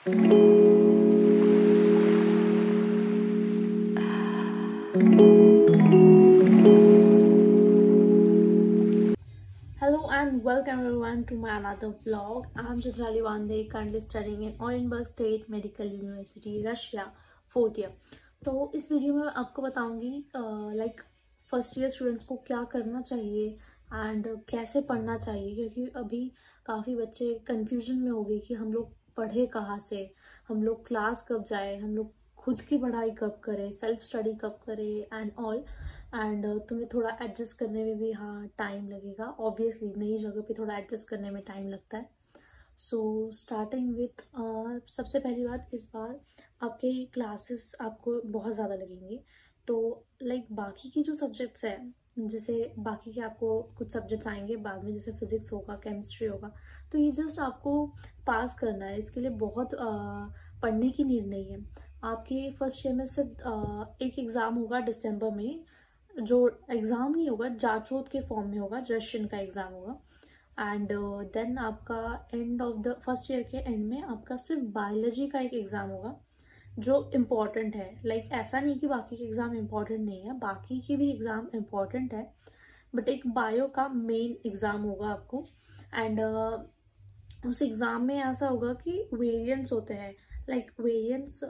Hello and welcome everyone to my another vlog. I'm Chitrali Wande, currently studying in Orenburg State Medical University, Russia, 4th year. तो इस video में मैं आपको बताऊंगी like first year students को क्या करना चाहिए एंड कैसे पढ़ना चाहिए, क्योंकि अभी काफ़ी बच्चे कंफ्यूजन में हो गए कि हम लोग पढ़े कहाँ से, हम लोग क्लास कब जाए, हम लोग खुद की पढ़ाई कब करें, सेल्फ स्टडी कब करें एंड ऑल। एंड तुम्हें थोड़ा एडजस्ट करने में भी टाइम लगेगा। ऑब्वियसली नई जगह पे थोड़ा एडजस्ट करने में टाइम लगता है। सो स्टार्टिंग विथ सबसे पहली बात, इस बार आपके क्लासेस आपको बहुत ज़्यादा लगेंगे। तो लाइक बाकी की जो सब्जेक्ट्स हैं, जैसे बाकी के आपको कुछ सब्जेक्ट्स आएंगे बाद में, जैसे फिजिक्स होगा, केमिस्ट्री होगा, तो ये जस्ट आपको पास करना है। इसके लिए बहुत पढ़ने की नीड नहीं है। आपके फर्स्ट ईयर में सिर्फ एक एग्ज़ाम होगा दिसंबर में, जो एग्ज़ाम नहीं होगा, जांचोत के फॉर्म में होगा, रशियन का एग्ज़ाम होगा। एंड देन आपका end of the first year के एंड में आपका सिर्फ बायोलॉजी का एक एग्ज़ाम होगा जो इम्पॉर्टेंट है। लाइक ऐसा नहीं कि बाकी के एग्ज़ाम इम्पॉर्टेंट नहीं है, बाकी के भी एग्ज़ाम इम्पॉर्टेंट है, बट एक बायो का मेन एग्ज़ाम होगा आपको। एंड उस एग्ज़ाम में ऐसा होगा कि वेरिएंट्स होते हैं, like variants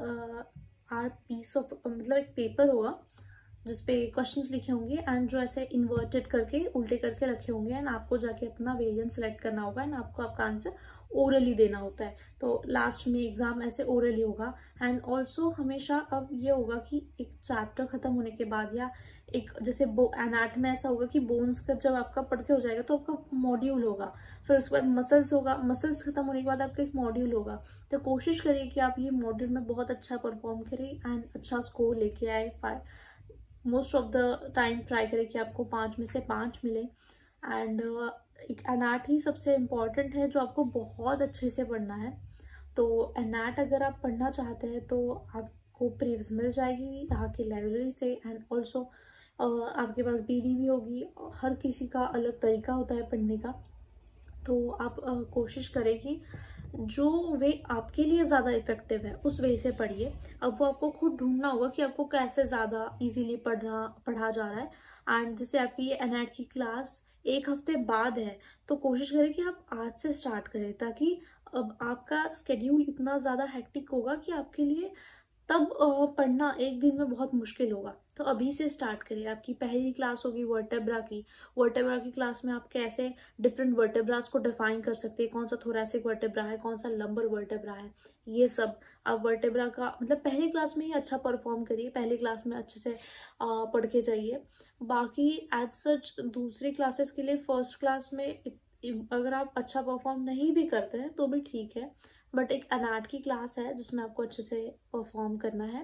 are piece of, मतलब एक पेपर होगा जिसपे क्वेश्चंस लिखे होंगे एंड जो ऐसे इन्वर्टेड करके उल्टे करके रखे होंगे, एंड आपको जाके अपना वेरिएंट सेलेक्ट करना होगा एंड आपको आपका आंसर ओरली देना होता है। तो लास्ट में एग्जाम ऐसे ओरली होगा। एंड ऑल्सो हमेशा अब ये होगा कि एक चैप्टर खत्म होने के बाद, या एक जैसे एनाट में ऐसा होगा कि बोन्स का जब आपका पढ़ के हो जाएगा तो आपका मॉड्यूल होगा, फिर उसके बाद मसल्स होगा, मसल्स खत्म होने के बाद आपका एक मॉड्यूल होगा। तो कोशिश करिए कि आप ये मॉड्यूल में बहुत अच्छा परफॉर्म करें एंड अच्छा स्कोर लेके आए। Most of the time try करें कि आपको 5 में से 5 मिले। एंड एक एनएट ही सबसे इम्पॉर्टेंट है जो आपको बहुत अच्छे से पढ़ना है। तो एनएट अगर आप पढ़ना चाहते हैं तो आपको प्रीव्स मिल जाएगी यहाँ की लाइब्रेरी से, एंड ऑल्सो आपके पास बीडी भी होगी। हर किसी का अलग तरीका होता है पढ़ने का, तो आप कोशिश करें कि जो वे आपके लिए ज़्यादा इफेक्टिव है उस वे से पढ़िए। अब वो आपको खुद ढूंढना होगा कि आपको कैसे ज़्यादा इजीली पढ़ा जा रहा है। एंड जैसे आपकी ये एनएट की क्लास एक हफ्ते बाद है, तो कोशिश करें कि आप आज से स्टार्ट करें, ताकि अब आपका स्केड्यूल इतना ज़्यादा हेक्टिक होगा कि आपके लिए तब पढ़ना एक दिन में बहुत मुश्किल होगा। तो अभी से स्टार्ट करिए। आपकी पहली क्लास होगी वर्टेब्रा की क्लास में आप कैसे डिफरेंट वर्टेब्रास को डिफाइन कर सकते हैं, कौन सा थोरैसिक वर्टेब्रा है, कौन सा लंबर वर्टेब्रा है, ये सब आप वर्टेब्रा का मतलब पहली क्लास में ही अच्छा परफॉर्म करिए, पहली क्लास में अच्छे से पढ़ के जाइए। बाकी एज सच दूसरी क्लासेस के लिए फर्स्ट क्लास में अगर आप अच्छा परफॉर्म नहीं भी करते हैं तो भी ठीक है, बट एक एनएट की क्लास है जिसमें आपको अच्छे से परफॉर्म करना है।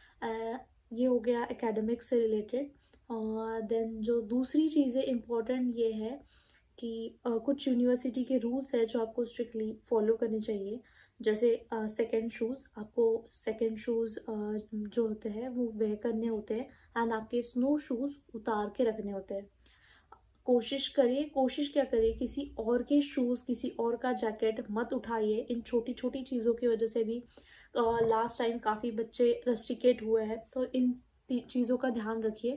ये हो गया एकेडमिक्स से रिलेटेड। देन जो दूसरी चीज़ें इम्पोर्टेंट ये है कि कुछ यूनिवर्सिटी के रूल्स है जो आपको स्ट्रिक्टली फॉलो करने चाहिए। जैसे सेकेंड शूज़ जो होते हैं वो वेयर करने होते हैं, एंड आपके स्नो शूज़ उतार के रखने होते हैं। कोशिश क्या करिए किसी और के शूज़, किसी और का जैकेट मत उठाइए। इन छोटी छोटी चीज़ों की वजह से भी लास्ट टाइम काफ़ी बच्चे रस्टिकेट हुए हैं, तो इन चीज़ों का ध्यान रखिए।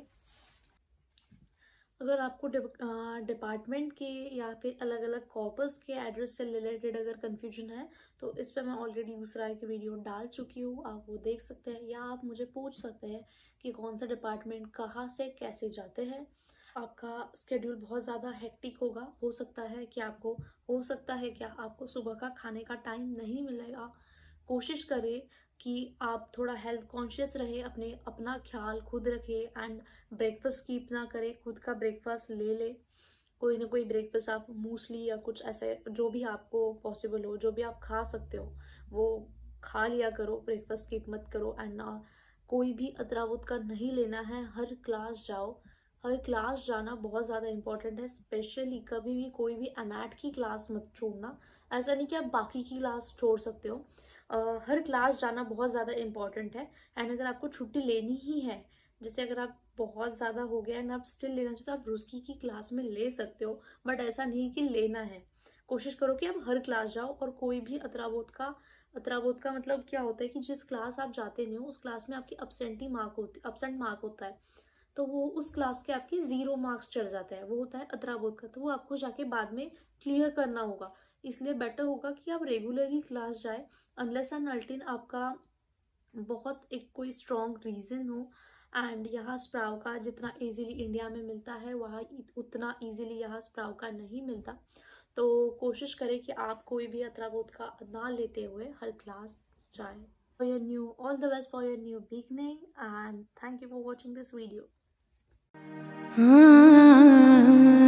अगर आपको डिपार्टमेंट के या फिर अलग अलग कॉर्पस के एड्रेस से रिलेटेड अगर कन्फ्यूजन है, तो इस पर मैं ऑलरेडी दूसरा एक वीडियो डाल चुकी हूँ, आप वो देख सकते हैं, या आप मुझे पूछ सकते हैं कि कौन सा डिपार्टमेंट कहाँ से कैसे जाते हैं। आपका स्केड्यूल बहुत ज़्यादा हेक्टिक होगा, हो सकता है कि आपको सुबह का खाने का टाइम नहीं मिलेगा। कोशिश करें कि आप थोड़ा हेल्थ कॉन्शियस रहे, अपना ख्याल खुद रखें, एंड ब्रेकफास्ट स्किप ना करें, खुद का ब्रेकफास्ट ले कोई ना कोई ब्रेकफास्ट आप मूसली या कुछ ऐसे जो भी आपको पॉसिबल हो, जो भी आप खा सकते हो वो खा लिया करो, ब्रेकफास्ट स्किप मत करो। एंड कोई भी अतरावुत का नहीं लेना है, हर क्लास जाना बहुत ज़्यादा इंपॉर्टेंट है। स्पेशली कभी भी कोई भी एनएट की क्लास मत छोड़ना। ऐसा नहीं कि आप बाकी की क्लास छोड़ सकते हो, हर क्लास जाना बहुत ज़्यादा इंपॉर्टेंट है। एंड अगर आपको छुट्टी लेनी ही है, जैसे अगर आप बहुत ज़्यादा हो गया एंड आप स्टिल लेना चाहते हो, आप रुस्की की क्लास में ले सकते हो, बट ऐसा नहीं कि लेना है। कोशिश करो कि आप हर क्लास जाओ और कोई भी अतराबोध का मतलब क्या होता है कि जिस क्लास आप जाते नहीं हो उस क्लास में आपकी अपसेंट मार्क होता है, तो वो उस क्लास के आपके 0 मार्क्स चढ़ जाता है, वो होता है अतराबोध का। तो वो आपको जाके बाद में क्लियर करना होगा, इसलिए बेटर होगा कि आप रेगुलरली क्लास जाए, अनलेस एंड अनटिल आपका बहुत एक कोई स्ट्रॉन्ग रीजन हो। एंड यहाँ स्प्राउ का जितना इजीली इंडिया में मिलता है वहाँ उतना इजीली यहाँ स्प्राउ का नहीं मिलता। तो कोशिश करें कि आप कोई भी अतराबोध का ना लेते हुए हर क्लास जाए। For your new, all the best for your new beginning, and thank you for watching this video.